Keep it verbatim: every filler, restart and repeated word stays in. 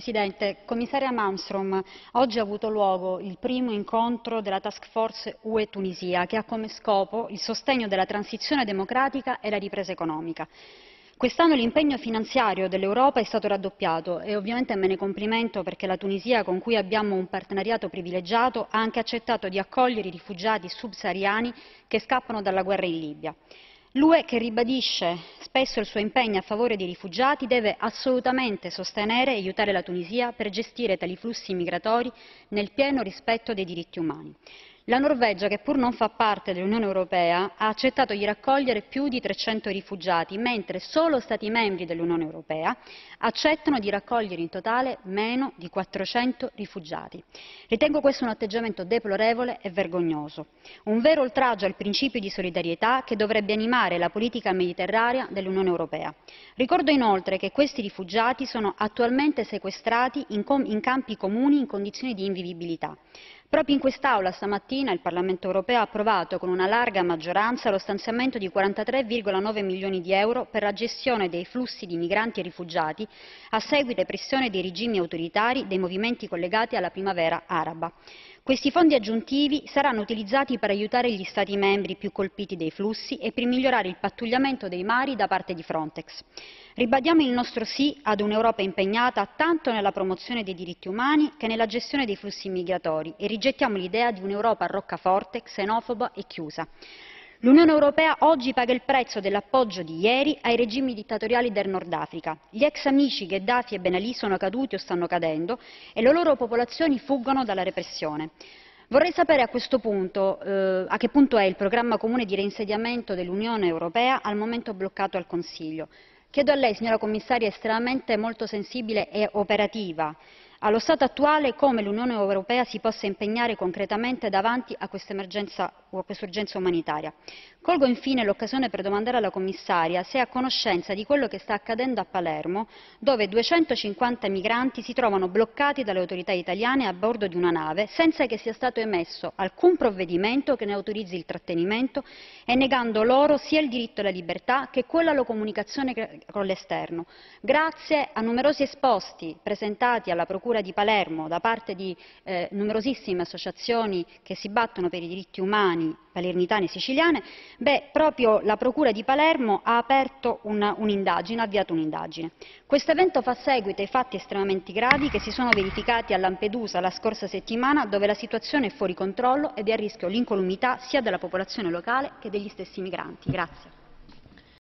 Presidente, Commissaria Malmström, oggi ha avuto luogo il primo incontro della Task Force U E Tunisia, che ha come scopo il sostegno della transizione democratica e la ripresa economica. Quest'anno l'impegno finanziario dell'Europa è stato raddoppiato e ovviamente me ne complimento perché la Tunisia, con cui abbiamo un partenariato privilegiato, ha anche accettato di accogliere i rifugiati subsahariani che scappano dalla guerra in Libia. L'U E, che ribadisce spesso il suo impegno a favore dei rifugiati, deve assolutamente sostenere e aiutare la Tunisia per gestire tali flussi migratori nel pieno rispetto dei diritti umani. La Norvegia, che pur non fa parte dell'Unione Europea, ha accettato di raccogliere più di trecento rifugiati, mentre solo Stati membri dell'Unione Europea accettano di raccogliere in totale meno di quattrocento rifugiati. Ritengo questo un atteggiamento deplorevole e vergognoso, un vero oltraggio al principio di solidarietà che dovrebbe animare la politica mediterranea dell'Unione Europea. Ricordo inoltre che questi rifugiati sono attualmente sequestrati in, in campi comuni in condizioni di invivibilità. Proprio in quest'Aula stamattina il Parlamento europeo ha approvato con una larga maggioranza lo stanziamento di quarantatré virgola nove milioni di euro per la gestione dei flussi di migranti e rifugiati a seguito della repressione dei regimi autoritari dei movimenti collegati alla primavera araba. Questi fondi aggiuntivi saranno utilizzati per aiutare gli Stati membri più colpiti dai flussi e per migliorare il pattugliamento dei mari da parte di Frontex. Ribadiamo il nostro sì ad un'Europa impegnata tanto nella promozione dei diritti umani che nella gestione dei flussi migratori e rigettiamo l'idea di un'Europa a roccaforte, xenofoba e chiusa. L'Unione Europea oggi paga il prezzo dell'appoggio di ieri ai regimi dittatoriali del Nord Africa. Gli ex amici Gheddafi e Ben Ali sono caduti o stanno cadendo e le loro popolazioni fuggono dalla repressione. Vorrei sapere a questo punto eh, a che punto è il programma comune di reinsediamento dell'Unione Europea, al momento bloccato al Consiglio. Chiedo a lei, signora Commissaria, estremamente molto sensibile e operativa, allo stato attuale come l'Unione Europea si possa impegnare concretamente davanti a questa emergenza o a questa urgenza umanitaria. Colgo infine l'occasione per domandare alla Commissaria se è a conoscenza di quello che sta accadendo a Palermo, dove duecentocinquanta migranti si trovano bloccati dalle autorità italiane a bordo di una nave senza che sia stato emesso alcun provvedimento che ne autorizzi il trattenimento e negando loro sia il diritto alla libertà che quello alla comunicazione con l'esterno. Grazie a numerosi esposti presentati alla Procura di Palermo da parte di eh, numerosissime associazioni che si battono per i diritti umani palermitane e siciliane, beh, proprio la Procura di Palermo ha aperto un'indagine, ha avviato un'indagine. Questo evento fa seguito ai fatti estremamente gravi che si sono verificati a Lampedusa la scorsa settimana, dove la situazione è fuori controllo ed è a rischio l'incolumità sia della popolazione locale che degli stessi migranti. Grazie.